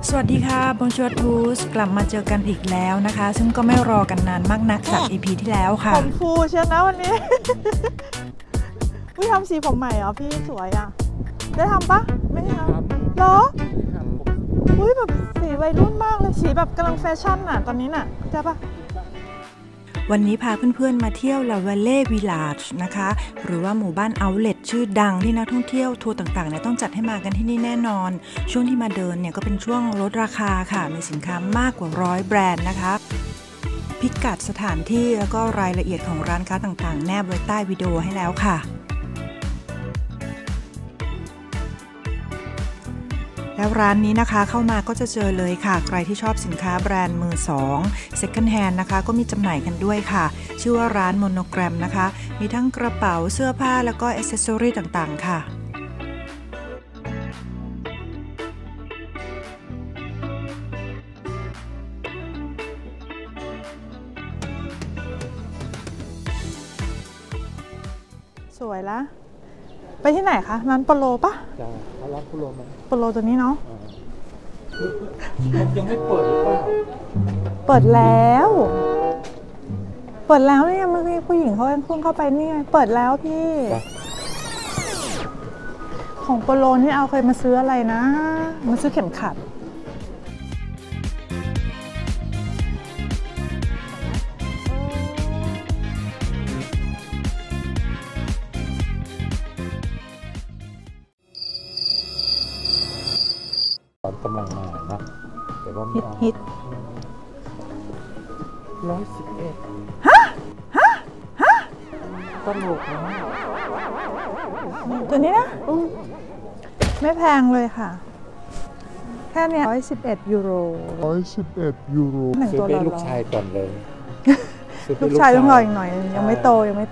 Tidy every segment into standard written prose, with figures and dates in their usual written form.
สวัสดีค่ะบอนจวร์ทูสกลับมาเจอกันอีกแล้วนะคะซึ่งก็ไม่รอกันนานมากนักจาก EP ที่แล้วค่ะผมฟูเชียวนะวันนี้ พี่ทำสีผมใหม่เหรอพี่สวยอ่ะได้ทำปะไม่ได้ทำหรออุ้ยแบบสีวัยรุ่นมากเลยสีแบบกำลังแฟชั่นอ่ะตอนนี้น่ะใช่ปะวันนี้พาเพื่อนๆมาเที่ยวลาเวเล่วิลลาจนะคะหรือว่าหมู่บ้านเอาท์เลทชื่อดังที่นักท่องเที่ยวทัวร์ต่างๆเนี่ยต้องจัดให้มากันที่นี่แน่นอนช่วงที่มาเดินเนี่ยก็เป็นช่วงลดราคาค่ะมีสินค้ามากกว่า100 แบรนด์นะคะพิกัดสถานที่แล้วก็รายละเอียดของร้านค้าต่างๆแนบไว้ใต้วิดีโอให้แล้วค่ะแล้วร้านนี้นะคะเข้ามาก็จะเจอเลยค่ะใครที่ชอบสินค้าแบรนด์มือ2 Second Hand นะคะก็มีจำหน่ายกันด้วยค่ะชื่อว่าร้าน Monogram นะคะมีทั้งกระเป๋าเสื้อผ้าแล้วก็อ c เซสซอรี่ต่างๆค่ะสวยละไปที่ไหนคะร้านโปโลปะจ้าร้านโปโลมั้ยโปโลตัวนี้เนาะยังไม่เปิดหรือเปล่าเปิดแล้วเนี่ยเมื่อกี้ผู้หญิงเขาเพิ่งเข้าไปนี่ไงเปิดแล้วพี่ของโปโลนี่เอาเคยมาซื้ออะไรนะมาซื้อเข็มขัดกำลังมานะแต่ว่าฮิต 111ฮะตลกนะตัวนี้นะไม่แพงเลยค่ะแค่นี้111 ยูโรซื้อเป็นลูกชายก่อนเลยลูกชายต้องรออีกหน่อยยังไม่โต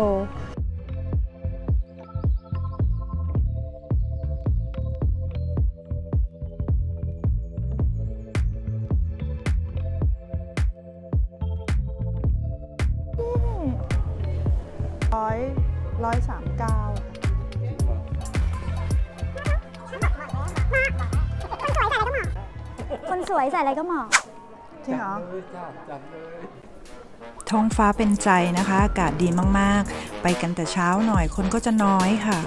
139 คนสวยใส่อะไรก็เหมาะจริงเหรอท้องฟ้าเป็นใจนะคะอากาศดีมากๆไปกันแต่เช้าหน่อยคนก็จะน้อยค่ะ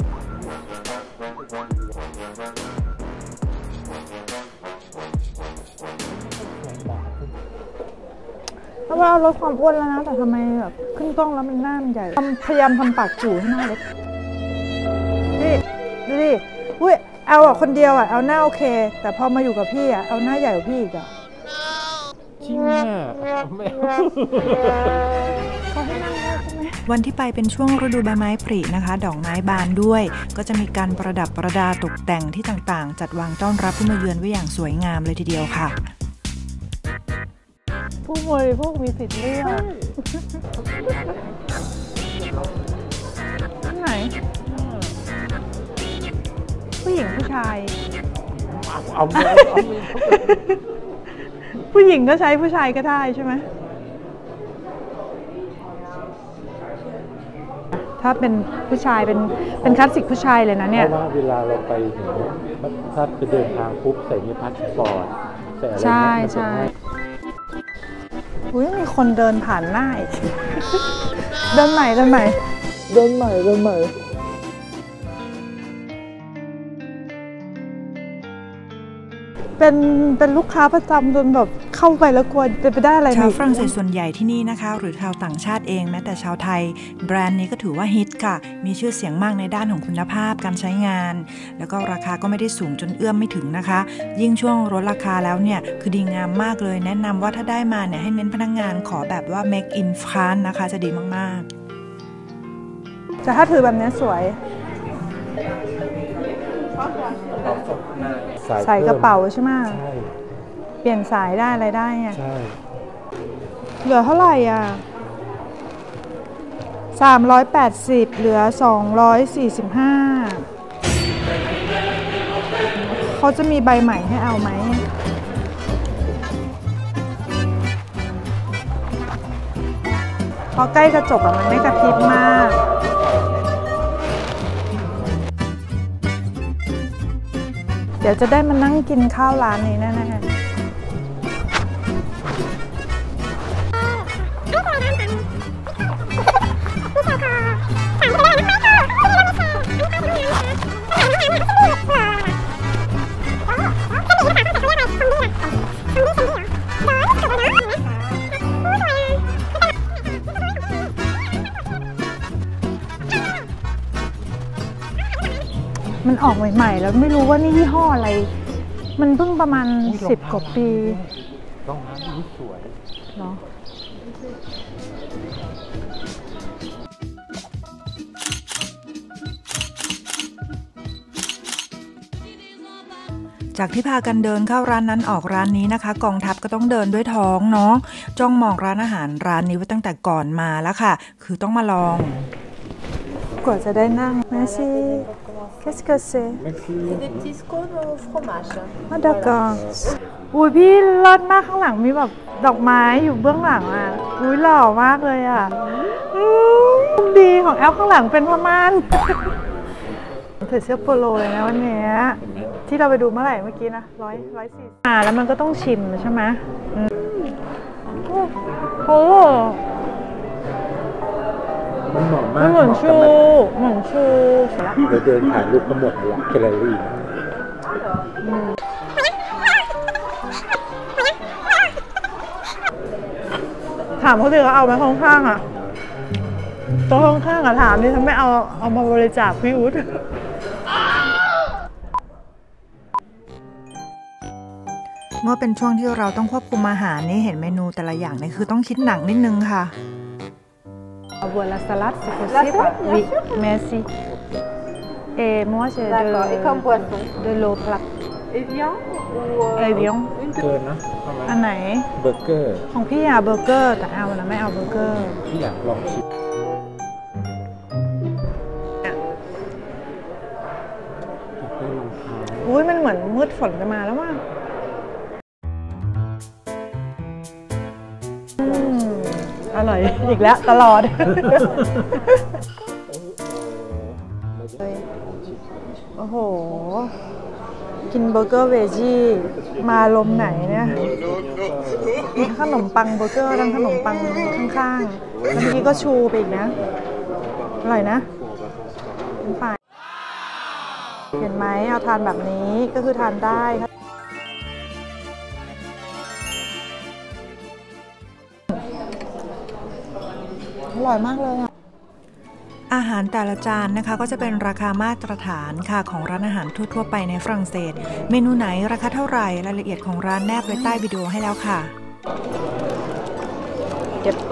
เพราะว่าลดความอ้วนแล้วนะแต่ทำไมแบบขึ้นกล้องแล้วมันหน้ามันใหญ่พยายามทำปากจู่ให้หน้าเล็กนี่ดูดิอุ้ยเอาอ่ะคนเดียวอ่ะเอาหน้าโอเคแต่พอมาอยู่กับพี่อ่ะเอาหน้าใหญ่กว่าพี่อีกอ่ะจริงอ่ะเขาให้นั่งได้ใช่ไหมวันที่ไปเป็นช่วงฤดูใบไม้ผลินะคะดอกไม้บานด้วยก็จะมีการประดับประดาตกแต่งที่ต่างๆจัดวางต้อนรับผู้มาเยือนไว้อย่างสวยงามเลยทีเดียวค่ะผู้บริโภคมีสิทธิ์เลือกที่ไหนผู้หญิงผู้ชายเอาผู้หญิงก็ใช้ผู้ชายก็ได้ใช่ไหมถ้าเป็นผู้ชายเป็นคลาสสิกผู้ชายเลยนะเนี่ยเพราะว่าเวลาเราไปถึงถ้าไปเดินทางปุ๊บใส่มีพาสปอร์ตใส่อะไรใช่อุ้ยมีคนเดินผ่านหน้าอีกเดินใหม่เป็นลูกค้าประจำจนแบบเข้าไปแล้วกลัวจะไปได้อะไรชาวฝรั่งเศสส่วนใหญ่ที่นี่นะคะหรือชาวต่างชาติเองแม้แต่ชาวไทยแบรนด์นี้ก็ถือว่าฮิตค่ะมีชื่อเสียงมากในด้านของคุณภาพการใช้งานแล้วก็ราคาก็ไม่ได้สูงจนเอื้อมไม่ถึงนะคะยิ่งช่วงลดราคาแล้วเนี่ยคือดีงามมากเลยแนะนำว่าถ้าได้มาเนี่ยให้เน้นพนักงานขอแบบว่า make in France นะคะจะดีมากๆแต่ถ้าถือแบบนี้สวยใส่กระเป๋าใช่ไหมเปลี่ยนสายได้อะไรได้ไงเหลือเท่าไหร่อ่ะ380เหลือ245เขาจะมีใบใหม่ให้เอาไหมพอใกล้จะจบอะมันไม่กระพริบมาก ฟเดี๋ยวจะได้มานั่งกินข้าวร้านนี้แน่ๆมันออกใหม่ๆแล้วไม่รู้ว่านี่ยี่ห้ออะไรมันเพิ่งประมาณ10 กว่าปีต้องน้ำนี่สวยเนาะจากที่พากันเดินเข้าร้านนั้นออกร้านนี้นะคะกองทัพก็ต้องเดินด้วยท้องเนาะจ้องมองร้านอาหารร้านนี้ไว้ตั้งแต่ก่อนมาแล้วค่ะคือต้องมาลองกว่าจะได้นั่งแม่ซี่Qu'est-ce que c'est? C'est des petits scones au fromage. Ah d'accord. อุ้ยพี่เลิศมากข้างหลังมีแบบดอกไม้อยู่เบื้องหลังอ่ะอุ้ยหล่อมากเลยอ่ะดีของแอลข้างหลังเป็นผ้าม่านใส่เสื้อโปโลเลยนะวันนี้ที่เราไปดูเมื่อไหร่เมื่อกี้นะ140แล้วมันก็ต้องชิมใช่ไหมโอ้มันเหมาะมากเหมือนชูเราเดินผ่านรูปก็หมดละแคลอรี่ถามเขาดิเขาเอาไหมข้างๆอ่ะตัวข้างๆอ่ะถามดิฉันไม่เอามาบริจาคพี่อุ๊ดเมื่อเป็นช่วงที่เราต้องควบคุมอาหารนี่เห็นเมนูแต่ละอย่างนี่คือต้องคิดหนักนิดนึงค่ะ Avoir la salade, c'est possible? Oui, merci. Et moi, j'ai de l'eau plate. Evian Evian. เกินนะอันไหนเบอร์เกอร์ของพี่อะเบอร์เกอร์แต่เอานะไม่เอาเบอร์เกอร์พี่อยากลองชิมอุ้ยมันเหมือนมืดฝนจะมาแล้วว่ะอร่อยอีกแล้วตลอดโอ้โหกินเบอร์เกอร์เวจี้มาลมไหนเนี่ยมีขนมปังเบอร์เกอร์ทั้งขนมปังข้างๆแล้วเมื่อกี้ก็ชูไปอีกนะอร่อยนะเป็นฝ่ายเห็นไหมเอาทานแบบนี้ก็คือทานได้อร่อยมากเลยอ่ะอาหารแต่ละจานนะคะก็จะเป็นราคามาตรฐานค่ะของร้านอาหารทั่วๆไปในฝรั่งเศสเมนูไหนราคาเท่าไหร่รายละเอียดของร้านแนบไว้ใต้วิดีโอให้แล้วค่ะเจ็บ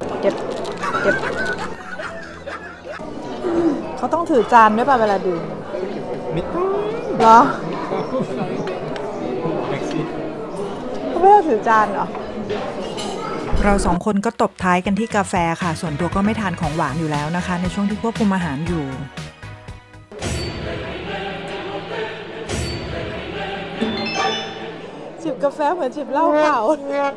เขาต้องถือจานด้วยป่ะเวลาดื่มเหรอเขาไม่ต้องถือจานเหรอเราสองคนก็ตบท้ายกันที่กาแฟค่ะส่วนตัวก็ไม่ทานของหวานอยู่แล้วนะคะในช่วงที่ควบคุมอาหารอยู่จิบกาแฟเหมือนจิบเหล้าขาวเดี๋ยว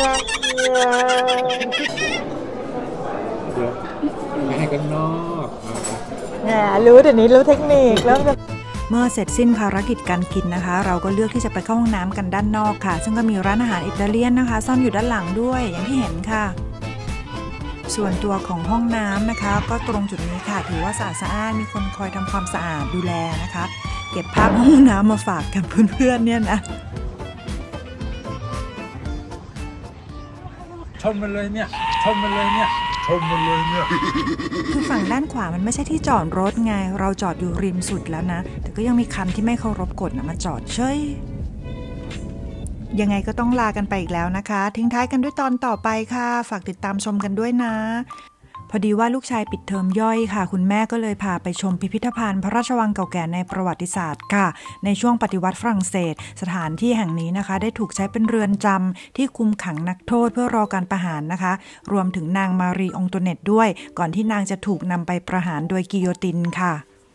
ไม่ให้กันนอกแหมรู้เดี๋ยวนี้รู้เทคนิคแล้วเมื่อเสร็จสิ้นภารกิจการกินนะคะเราก็เลือกที่จะไปเข้าห้องน้ำกันด้านนอกค่ะซึ่งก็มีร้านอาหารอิตาเลียนนะคะซ่อนอยู่ด้านหลังด้วยอย่างที่เห็นค่ะส่วนตัวของห้องน้ำนะคะก็ตรงจุดนี้ค่ะถือว่าสะอาดมีคนคอยทำความสะอาดดูแลนะคะเก็บภาพห้องน้ำมาฝากกับเพื่อนๆเนี่ยนะชมมันเลยเนี่ยคือฝั่งด้านขวามันไม่ใช่ที่จอดรถไงเราจอดอยู่ริมสุดแล้วนะแต่ก็ยังมีคันที่ไม่เคารพกฎนะมาจอดเฉยยังไงก็ต้องลากันไปอีกแล้วนะคะทิ้งท้ายกันด้วยตอนต่อไปค่ะฝากติดตามชมกันด้วยนะพอดีว่าลูกชายปิดเทอมย่อยค่ะคุณแม่ก็เลยพาไปชมพิพิธภัณฑ์พระราชวังเก่าแก่ในประวัติศาสตร์ค่ะในช่วงปฏิวัติฝรั่งเศสสถานที่แห่งนี้นะคะได้ถูกใช้เป็นเรือนจำที่คุมขังนักโทษเพื่อรอการประหารนะคะรวมถึงนางมารีองโตเนตด้วยก่อนที่นางจะถูกนำไปประหารโดยกิโยตินค่ะ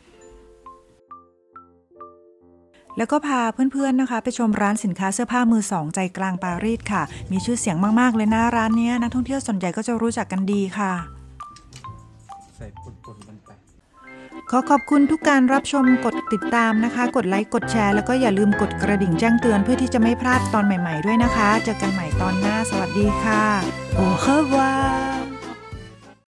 แล้วก็พาเพื่อนๆนะคะไปชมร้านสินค้าเสื้อผ้ามือสองใจกลางปารีสค่ะมีชื่อเสียงมากๆเลยนะร้านนี้นักท่องเที่ยวส่วนใหญ่ก็จะรู้จักกันดีค่ะใส่ปนๆกันไปขอขอบคุณทุกการรับชมกดติดตามนะคะกดไลค์กดแชร์แล้วก็อย่าลืมกดกระดิ่งแจ้งเตือนเพื่อที่จะไม่พลาดตอนใหม่ๆด้วยนะคะเจอกันใหม่ตอนหน้าสวัสดีค่ะ Au revoir